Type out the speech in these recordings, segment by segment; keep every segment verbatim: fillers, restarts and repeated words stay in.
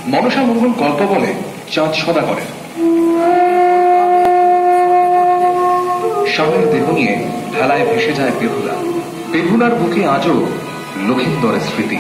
মনসা মঙ্গল গল্প বলে চাঁদ সদা করে। স্বামীর দেহ নিয়ে ভেলায় ভেসে যায় বেহুলা। বেহুলার বুকে আজও লক্ষিন্দরের স্মৃতি।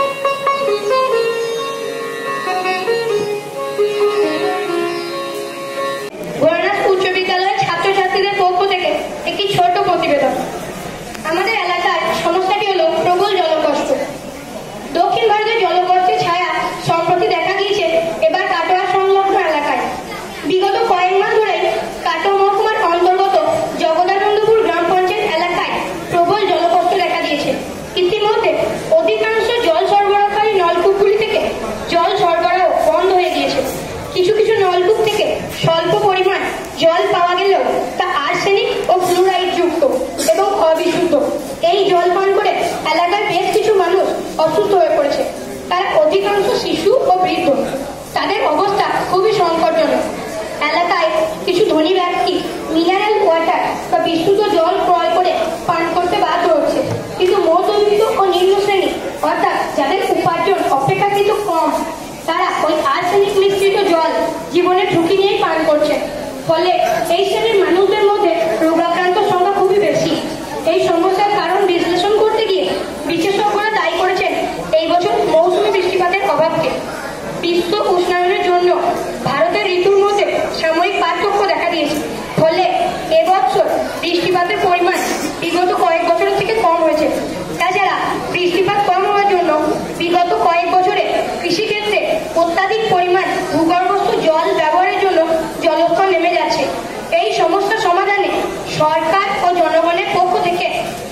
উচ্চ বিদ্যালয়ের ছাত্রছাত্রীদের পক্ষ থেকে একটি ছোট প্রতিবেদন। আমাদের এলাকার সমস্যাটি হলো প্রবল জলকষ্ট। দক্ষিণ ভারতের জলকষ্টের ছায়া সম্প্রতি দেখা গিয়েছে এবার কাটোয়া সংলগ্ন এলাকায়। বিগত কয়েক মাস ধরে কাটোয়া মহকুমার অন্তর্গত জগদানন্দপুর গ্রাম পঞ্চায়েত এলাকায় প্রবল জলকষ্ট দেখা দিয়েছে। ইতিমধ্যে অধিকাংশ জল সরবরাহকারী নলকূপগুলি থেকে জল সরবরাহ বন্ধ হয়ে গিয়েছে। কিছু কিছু নলকূপ থেকে স্বল্প পরিমাণ জল পাওয়া গেলেও তা আর্সেনিক ও ফ্লুরাইড যুক্ত এবং অবিশুদ্ধ। এই জল পান করে এলাকার বেশ কিছু মানুষ অসুস্থ হয়ে পড়েছে। তারা অধিকাংশ শিশু ও বৃদ্ধ। তাদের অবস্থা খুবই সংকটজনক। এলাকায় কিছু ধনী ব্যক্তি মিনারেল ওয়াটার বা বিশুদ্ধ জল ক্রয় করে পান করতে বাধ্য হচ্ছে, কিন্তু মধ্যবিত্ত ও নিম্ন শ্রেণী অর্থাৎ যাদের উপার্জন অপেক্ষাকৃত কম, তারা ওই আর্সেনিক মিশ্রিত জল জীবনের ঝুঁকি নিয়েই পান করছে। ফলে এই শ্রেণীর মানুষদের মধ্যে রোগাক্রান্ত সংখ্যা খুবই বেশি। এই সমস্যার কারণ বিশ্লেষণ করতে গিয়ে বিশেষজ্ঞরা দায়ী করেছেন এই বছর মৌসুমী বৃষ্টিপাতের অভাবকে। বিশ্ব উষ্ণায়নের জন্য ভারতের ঋতুর মধ্যে সাময়িক পার্থক্য দেখা দিয়েছে। ফলে এবছর বৃষ্টিপাতের পরিমাণ বিগত কয়েক বছরের থেকে কম হয়েছে। তাছাড়া বৃষ্টিপাত কম হওয়ার জন্য বিগত কয়েক বছরে কৃষিক্ষেত্রে অত্যাধিক পরিমাণ ভূগর্ভস্থ জল ব্যবহারের জন্য জলস্তর নেমে যাচ্ছে। এই সমস্যা সমাধানে সরকার ও জনগণের পক্ষ থেকে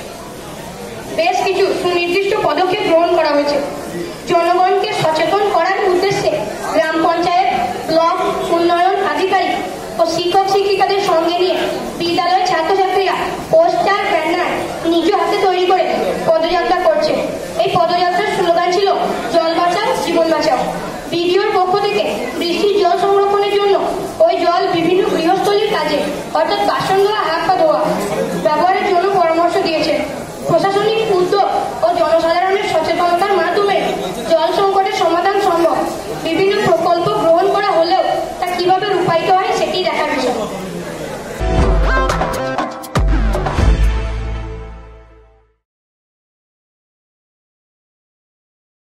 বেশ কিছু সুনির্দিষ্ট পদক্ষেপ গ্রহণ করা হয়েছে। জনগণকে সচেতন করার উদ্দেশ্যে গ্রাম পঞ্চায়েত, ব্লক উন্নয়ন আধিকারিক ও শিক্ষক শিক্ষিকাদের সঙ্গে নিয়ে বিদ্যালয়ের ছাত্রছাত্রীরা পোস্টার, ব্যানার নিজ হাতে তৈরি করে পদযাত্রা করছে। এই পদযাত্রার স্লোগান ছিল জল বাঁচাও জীবন বাঁচাও। বিডিওর পক্ষ থেকে বৃষ্টির জল সংরক্ষণের জন্য ওই জল বিভিন্ন গৃহস্থলীর কাজে অর্থাৎ বাসন ধোয়া, হাত পা ধোয়া